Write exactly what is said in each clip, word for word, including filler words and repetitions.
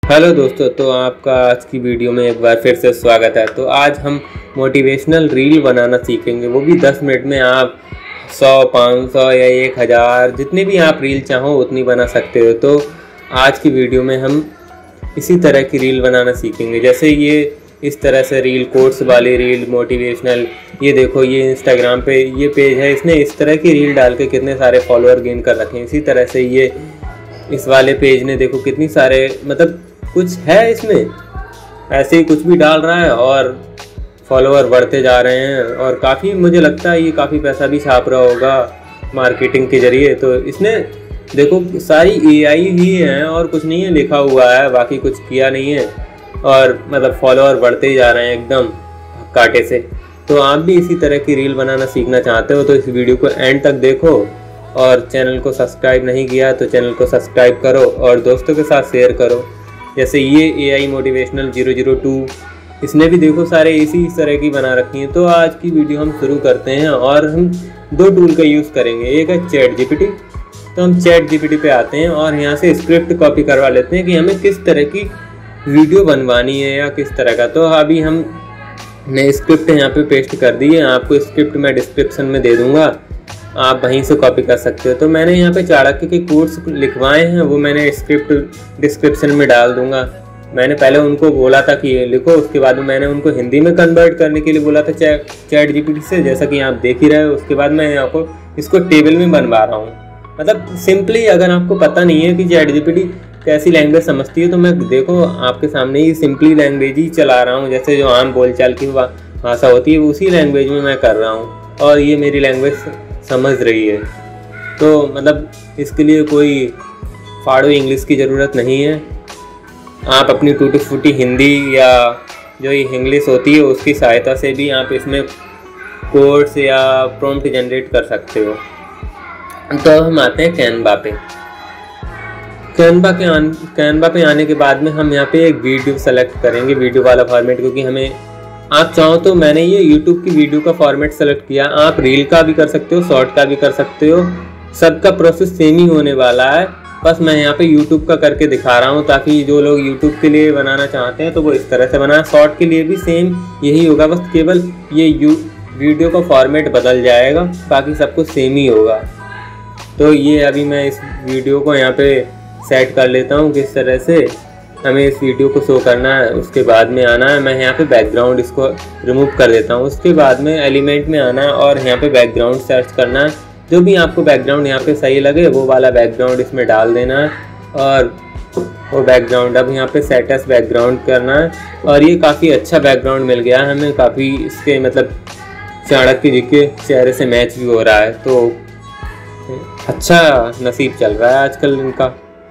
Hello दोस्तों, तो आपका आज की वीडियो में एक बार फिर से स्वागत है। तो आज हम मोटिवेशनल रील बनाना सीखेंगे, वो भी दस मिनट में। आप सौ, पाँच सौ या एक हज़ार जितने भी आप रील चाहो उतनी बना सकते हो। तो आज की वीडियो में हम इसी तरह की रील बनाना सीखेंगे। जैसे ये इस तरह से रील, कोट्स वाली रील, मोटिवेशनल। ये देखो, ये इंस्टाग्राम पे ये पेज है, इसने इस तरह की रील डाल के कितने सारे फॉलोअर गेन कर रखे हैं। इसी तरह से ये इस वाले पेज ने देखो कितनी सारे, मतलब कुछ है इसमें, ऐसे ही कुछ भी डाल रहा है और फॉलोअर बढ़ते जा रहे हैं। और काफ़ी, मुझे लगता है ये काफ़ी पैसा भी छाप रहा होगा मार्केटिंग के ज़रिए। तो इसने देखो सारी एआई ही है और कुछ नहीं है लिखा हुआ है, बाकी कुछ किया नहीं है। और मतलब फॉलोअर बढ़ते ही जा रहे हैं एकदम कांटे से। तो आप भी इसी तरह की रील बनाना सीखना चाहते हो तो इस वीडियो को एंड तक देखो। और चैनल को सब्सक्राइब नहीं किया तो चैनल को सब्सक्राइब करो और दोस्तों के साथ शेयर करो। जैसे ये A I motivational zero zero two, इसने भी देखो सारे इसी तरह की बना रखी हैं। तो आज की वीडियो हम शुरू करते हैं और हम दो टूल का यूज़ करेंगे। एक है चैट जी पी टी। तो हम चैट जी पी टी पे आते हैं और यहाँ से स्क्रिप्ट कॉपी करवा लेते हैं कि हमें किस तरह की वीडियो बनवानी है या किस तरह का। तो अभी हम ने स्क्रिप्ट यहाँ पे पेस्ट कर दी है। आपको स्क्रिप्ट मैं डिस्क्रिप्शन में दे दूँगा, आप वहीं से कॉपी कर सकते हो। तो मैंने यहाँ पे चाणक्य के कोट्स लिखवाए हैं, वो मैंने स्क्रिप्ट डिस्क्रिप्शन में डाल दूंगा। मैंने पहले उनको बोला था कि ये लिखो, उसके बाद में मैंने उनको हिंदी में कन्वर्ट करने के लिए बोला था chat chat G P T से, जैसा कि आप देख ही रहे हो। उसके बाद मैं यहाँ को इसको टेबल में बनवा रहा हूँ। मतलब सिंपली, अगर आपको पता नहीं है कि चैट जी पी टी कैसी लैंग्वेज समझती है, तो मैं देखो आपके सामने ही सिंपली लैंग्वेज ही चला रहा हूँ। जैसे जो आम बोलचाल की भाषा होती है उसी लैंग्वेज में मैं कर रहा हूँ और ये मेरी लैंग्वेज समझ रही है। तो मतलब इसके लिए कोई फाड़ो इंग्लिश की ज़रूरत नहीं है। आप अपनी टूटी फूटी हिंदी या जो ये इंग्लिश होती है उसकी सहायता से भी आप इसमें कोड्स या प्रॉम्प्ट जनरेट कर सकते हो। तो हम आते हैं कैनवा पे। कैनवा के आन कैनवा पे आने के बाद में हम यहाँ पे एक वीडियो सेलेक्ट करेंगे, वीडियो वाला फॉर्मेट, क्योंकि हमें, आप चाहो तो मैंने ये यूट्यूब की वीडियो का फॉर्मेट सेलेक्ट किया। आप रील का भी कर सकते हो, शॉर्ट का भी कर सकते हो, सबका प्रोसेस सेम ही होने वाला है। बस मैं यहाँ पे यूट्यूब का करके दिखा रहा हूँ ताकि जो लोग यूट्यूब के लिए बनाना चाहते हैं तो वो इस तरह से बनाए। शॉर्ट के लिए भी सेम यही होगा, बस केवल ये यू वीडियो का फॉर्मेट बदल जाएगा, बाकी सब कुछ सेम ही होगा। तो ये अभी मैं इस वीडियो को यहाँ पे सेट कर लेता हूँ किस तरह से हमें इस वीडियो को शो करना है। उसके बाद में आना है, मैं यहाँ पे बैकग्राउंड इसको रिमूव कर देता हूँ। उसके बाद में एलिमेंट में आना है और यहाँ पे बैकग्राउंड सर्च करना है। जो भी आपको बैकग्राउंड यहाँ पे सही लगे वो वाला बैकग्राउंड इसमें डाल देना है और वो बैकग्राउंड अब यहाँ पे सेट एज बैकग्राउंड करना है। और ये काफ़ी अच्छा बैकग्राउंड मिल गया है हमें, काफ़ी इसके मतलब चाणक्य जी के चेहरे से मैच भी हो रहा है। तो अच्छा नसीब चल रहा है आजकल इनका।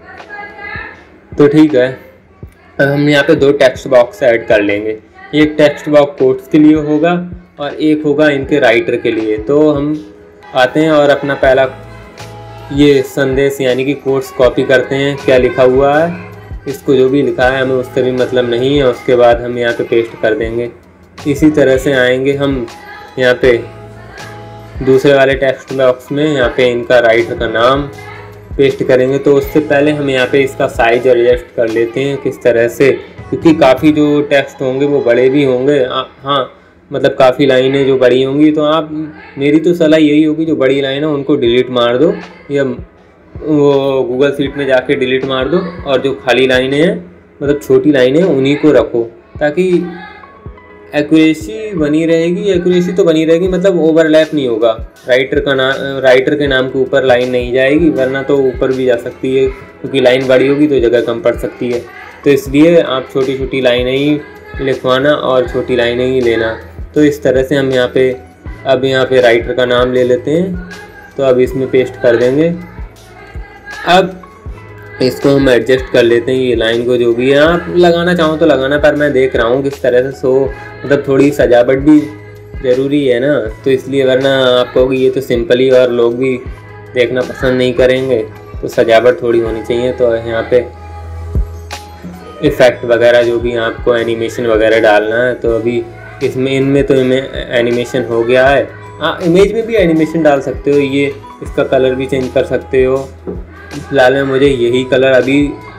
तो ठीक है, अब हम यहाँ पे दो टेक्स्ट बॉक्स ऐड कर लेंगे। एक टेक्स्ट बॉक्स कोट्स के लिए होगा और एक होगा इनके राइटर के लिए। तो हम आते हैं और अपना पहला ये संदेश यानी कि कोट्स कॉपी करते हैं। क्या लिखा हुआ है, इसको जो भी लिखा है हमें उससे भी मतलब नहीं है। उसके बाद हम यहाँ पे पेस्ट कर देंगे। इसी तरह से आएंगे हम यहाँ पे दूसरे वाले टेक्स्ट बॉक्स में, यहाँ पे इनका राइटर का नाम पेस्ट करेंगे। तो उससे पहले हम यहाँ पे इसका साइज एडजस्ट कर लेते हैं किस तरह से, क्योंकि काफ़ी जो टेक्स्ट होंगे वो बड़े भी होंगे। हाँ, मतलब काफ़ी लाइनें जो बड़ी होंगी, तो आप, मेरी तो सलाह यही होगी जो बड़ी लाइन है उनको डिलीट मार दो या वो गूगल शीट में जाके डिलीट मार दो, और जो खाली लाइनें हैं मतलब छोटी लाइनें उन्हीं को रखो ताकि एक्यूरेसी बनी रहेगी। एक्यूरेसी तो बनी रहेगी, मतलब ओवरलैप नहीं होगा। राइटर का नाम, राइटर के नाम के ऊपर लाइन नहीं जाएगी, वरना तो ऊपर भी जा सकती है, क्योंकि लाइन बड़ी होगी तो जगह कम पड़ सकती है। तो इसलिए आप छोटी छोटी लाइनें ही लिखवाना और छोटी लाइनें ही लेना। तो इस तरह से हम यहाँ पे अब यहाँ पे राइटर का नाम ले लेते हैं। तो अब इसमें पेस्ट कर देंगे। अब इसको हम एडजस्ट कर लेते हैं, ये लाइन को जो भी है आप लगाना चाहो तो लगाना, पर मैं देख रहा हूँ किस तरह से, सो मतलब थोड़ी सजावट भी ज़रूरी है ना। तो इसलिए, वरना आप कहोगे ये तो सिंपल ही और लोग भी देखना पसंद नहीं करेंगे, तो सजावट थोड़ी होनी चाहिए। तो यहाँ पे इफ़ेक्ट वगैरह जो भी आपको एनिमेशन वगैरह डालना है, तो अभी इसमें इनमें तो एनिमेशन हो गया है। हाँ, इमेज में भी एनिमेशन डाल सकते हो। ये इसका कलर भी चेंज कर सकते हो। फिलहाल में मुझे यही कलर अभी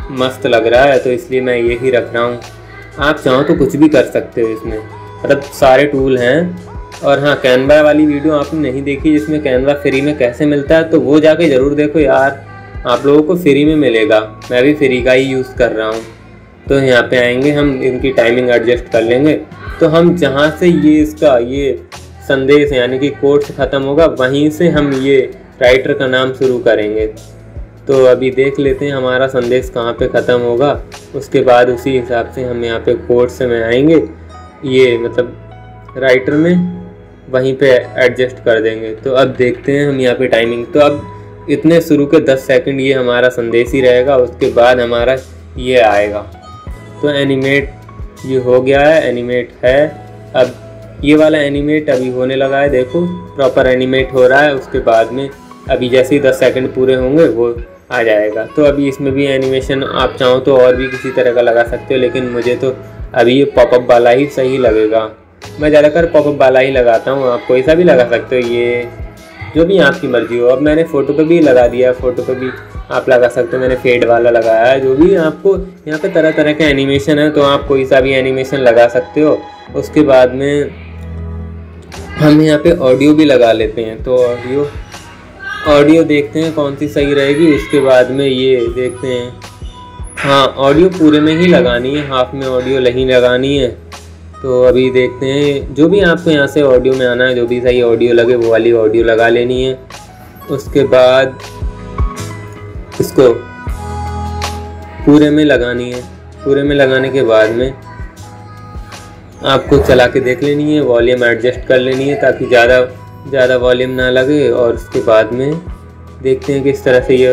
मस्त लग रहा है तो इसलिए मैं यही रख रहा हूँ। आप चाहो तो कुछ भी कर सकते हो इसमें, मतलब सारे टूल हैं। और हाँ, कैनवा वाली वीडियो आपने नहीं देखी जिसमें कैनवा फ्री में कैसे मिलता है, तो वो जाके ज़रूर देखो यार, आप लोगों को फ्री में मिलेगा। मैं भी फ्री का ही यूज़ कर रहा हूँ। तो यहाँ पे आएंगे हम, इनकी टाइमिंग एडजस्ट कर लेंगे। तो हम जहाँ से ये इसका ये संदेश यानी कि कोट्स ख़त्म होगा, वहीं से हम ये राइटर का नाम शुरू करेंगे। तो अभी देख लेते हैं हमारा संदेश कहाँ पे ख़त्म होगा, उसके बाद उसी हिसाब से हम यहाँ पे कोट्स में आएंगे, ये मतलब राइटर में वहीं पे एडजस्ट कर देंगे। तो अब देखते हैं हम यहाँ पे टाइमिंग। तो अब इतने शुरू के दस सेकंड ये हमारा संदेश ही रहेगा, उसके बाद हमारा ये आएगा। तो एनिमेट ये हो गया है, एनिमेट है। अब ये वाला एनिमेट अभी होने लगा है, देखो प्रॉपर एनिमेट हो रहा है। उसके बाद में अभी जैसे ही दस सेकंड पूरे होंगे वो आ जाएगा। तो अभी इसमें भी एनिमेशन आप चाहो तो और भी किसी तरह का लगा सकते हो, लेकिन मुझे तो अभी ये पॉपअप वाला ही सही लगेगा। मैं ज़्यादातर पॉपअप वाला ही लगाता हूँ, आप कोई सा भी लगा सकते हो, ये जो भी आपकी मर्जी हो। अब मैंने फ़ोटो पे भी लगा दिया, फ़ोटो पे भी आप लगा सकते हो, मैंने फेड वाला लगाया है। जो भी आपको यहाँ पे तरह तरह के एनिमेशन है, तो आप कोई सा भी एनिमेशन लगा सकते हो। उसके बाद में हम यहाँ पे ऑडियो भी लगा लेते हैं। तो ऑडियो ऑडियो देखते हैं कौन सी सही रहेगी। उसके बाद में ये देखते हैं, हाँ ऑडियो पूरे में ही लगानी है, हाफ में ऑडियो नहीं लगानी है। तो अभी देखते हैं, जो भी आपको यहाँ से ऑडियो में आना है, जो भी सही ऑडियो लगे वो वाली ऑडियो लगा लेनी है। उसके बाद इसको पूरे में लगानी है। पूरे में लगाने के बाद में आपको चला के देख लेनी है, वॉल्यूम एडजस्ट कर लेनी है ताकि ज़्यादा ज़्यादा वॉल्यूम ना लगे। और उसके बाद में देखते हैं किस तरह से ये,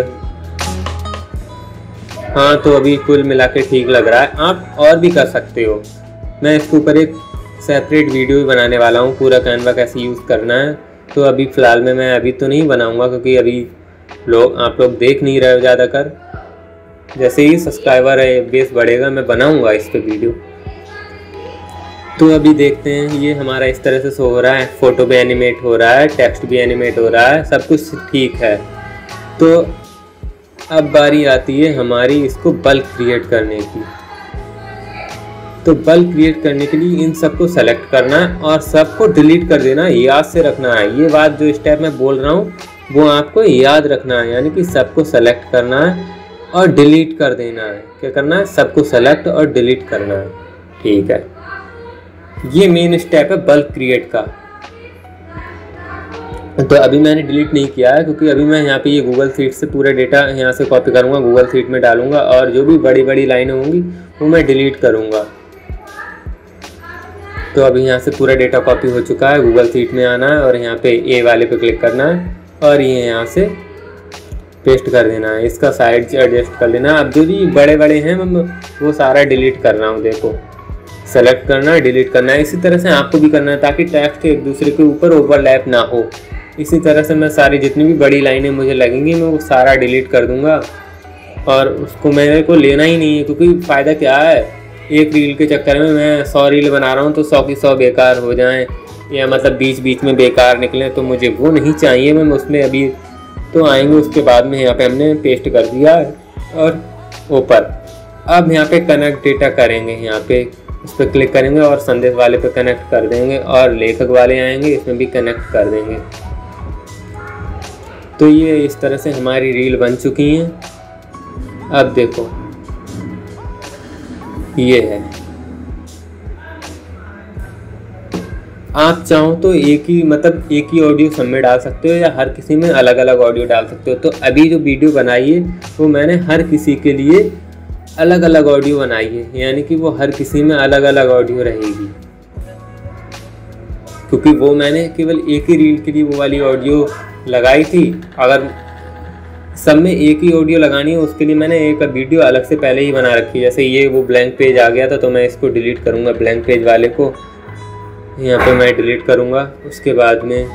हाँ तो अभी कुल मिला के ठीक लग रहा है। आप और भी कर सकते हो, मैं इसके ऊपर एक सेपरेट वीडियो भी बनाने वाला हूँ, पूरा कैनवा कैसे यूज़ करना है। तो अभी फ़िलहाल में मैं अभी तो नहीं बनाऊँगा, क्योंकि अभी लोग आप लोग देख नहीं रहे हो ज़्यादातर। जैसे ही सब्सक्राइबर है बेस बढ़ेगा मैं बनाऊँगा इस पर वीडियो। तो अभी देखते हैं, ये हमारा इस तरह से शो हो रहा है, फ़ोटो भी एनिमेट हो रहा है, टेक्स्ट भी एनिमेट हो रहा है, सब कुछ ठीक है। तो अब बारी आती है हमारी इसको बल्क क्रिएट करने की। तो बल्क क्रिएट करने के लिए इन सबको सेलेक्ट करना है और सबको डिलीट कर देना है, याद से रखना है। ये बात जो स्टेप मैं बोल रहा हूँ वो आपको याद रखना है, यानी कि सबको सेलेक्ट करना है और डिलीट कर देना है। क्या करना है? सबको सेलेक्ट और डिलीट करना है। ठीक है, ये मेन स्टेप है बल्क क्रिएट का। तो अभी मैंने डिलीट नहीं किया है, क्योंकि अभी मैं यहाँ पे ये गूगल शीट से पूरा डेटा यहाँ से कॉपी करूँगा, गूगल शीट में डालूंगा और जो भी बड़ी बड़ी लाइनें होंगी वो मैं डिलीट करूँगा। तो अभी यहाँ से पूरा डेटा कॉपी हो चुका है, गूगल शीट में आना है और यहाँ पे ए वाले पे क्लिक करना है और ये यहाँ से पेस्ट कर देना है। इसका साइज एडजस्ट कर लेना है। अब जो भी बड़े बड़े हैं मैं वो सारा डिलीट कर रहा हूँ, देखो सेलेक्ट करना है, डिलीट करना है। इसी तरह से आपको भी करना है ताकि टेक्स्ट एक दूसरे के ऊपर ओवरलैप ना हो। इसी तरह से मैं सारी जितनी भी बड़ी लाइनें मुझे लगेंगी मैं वो सारा डिलीट कर दूंगा और उसको मेरे को लेना ही नहीं है, क्योंकि फ़ायदा क्या है, एक रील के चक्कर में मैं सौ रील बना रहा हूँ तो सौ की सौ बेकार हो जाएं या मतलब बीच बीच में बेकार निकलें, तो मुझे वो नहीं चाहिए। मैं उसमें अभी तो आएंगे उसके बाद में यहाँ पे हमने पेस्ट कर दिया है और ऊपर अब यहाँ पे कनेक्ट डेटा करेंगे, यहाँ पे उस पर क्लिक करेंगे और संदेश वाले पे कनेक्ट कर देंगे और लेखक वाले आएंगे इसमें भी कनेक्ट कर देंगे। तो ये इस तरह से हमारी रील बन चुकी हैं। अब देखो ये है, आप चाहो तो एक ही मतलब एक ही ऑडियो सब में डाल सकते हो या हर किसी में अलग अलग ऑडियो डाल सकते हो। तो अभी जो वीडियो बनाई है वो मैंने हर किसी के लिए अलग अलग ऑडियो बनाई है, यानी कि वो हर किसी में अलग अलग ऑडियो रहेगी, क्योंकि वो मैंने केवल एक ही रील के लिए वो वाली ऑडियो लगाई थी। अगर सब में एक ही ऑडियो लगानी है उसके लिए मैंने एक वीडियो अलग से पहले ही बना रखी है। जैसे ये वो ब्लैंक पेज आ गया था तो मैं इसको डिलीट करूँगा, ब्लैंक पेज वाले को यहाँ पे मैं डिलीट करूँगा। उसके बाद में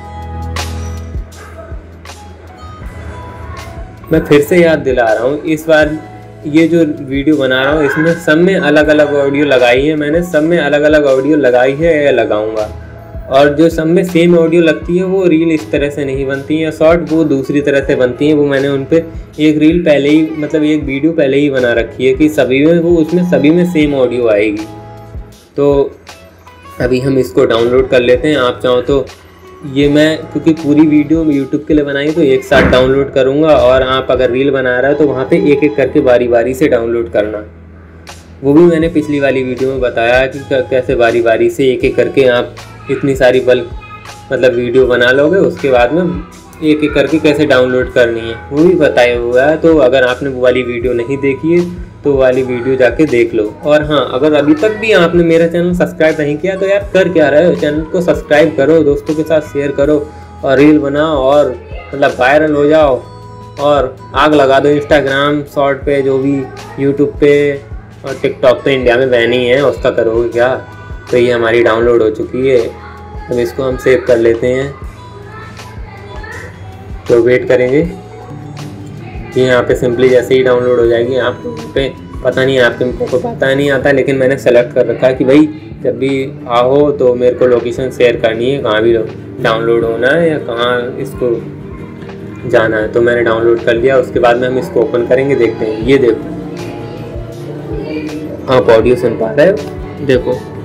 मैं फिर से याद दिला रहा हूँ, इस बार ये जो वीडियो बना रहा हूँ इसमें सब में अलग अलग ऑडियो लगाई है मैंने, सब में अलग अलग ऑडियो लगाई है या लगाऊंगा। और जो सब में सेम ऑडियो लगती है वो रील इस तरह से नहीं बनती है, शॉर्ट वो दूसरी तरह से बनती है। वो मैंने उन पर एक रील पहले ही मतलब एक वीडियो पहले ही बना रखी है कि सभी में वो उसमें सभी में सेम ऑडियो आएगी। तो अभी हम इसको डाउनलोड कर लेते हैं। आप चाहो तो ये मैं क्योंकि पूरी वीडियो यूट्यूब के लिए बनाई तो एक साथ डाउनलोड करूँगा, और आप अगर रील बना रहा है तो वहाँ पे एक एक करके बारी बारी से डाउनलोड करना। वो भी मैंने पिछली वाली वीडियो में बताया कि कैसे बारी बारी से एक एक करके आप इतनी सारी बल्क मतलब वीडियो बना लोगे, उसके बाद में एक एक करके कैसे डाउनलोड करनी है वो भी बताया हुआ है। तो अगर आपने वो वाली वीडियो नहीं देखी है तो वाली वीडियो जाके देख लो। और हाँ, अगर अभी तक भी आपने मेरा चैनल सब्सक्राइब नहीं किया तो यार कर क्या रहे हो, चैनल को सब्सक्राइब करो, दोस्तों के साथ शेयर करो और रील बनाओ और मतलब वायरल हो जाओ और आग लगा दो इंस्टाग्राम शॉर्ट पे, जो भी यूट्यूब पे और टिकटॉक तो इंडिया में बैन ही है, उसका करोगे क्या। तो ये हमारी डाउनलोड हो चुकी है। अब इसको हम सेव कर लेते हैं, तो वेट करेंगे। ये यहाँ पे सिंपली जैसे ही डाउनलोड हो जाएगी, आप पे पता नहीं आपके को पता नहीं आता, लेकिन मैंने सेलेक्ट कर रखा है कि भाई जब भी आओ तो मेरे को लोकेशन शेयर करनी है, कहाँ भी डाउनलोड होना है या कहाँ इसको जाना है। तो मैंने डाउनलोड कर लिया। उसके बाद में हम इसको ओपन करेंगे, देखते हैं। ये देखो, आप ऑडियो सुन पा रहे हो, देखो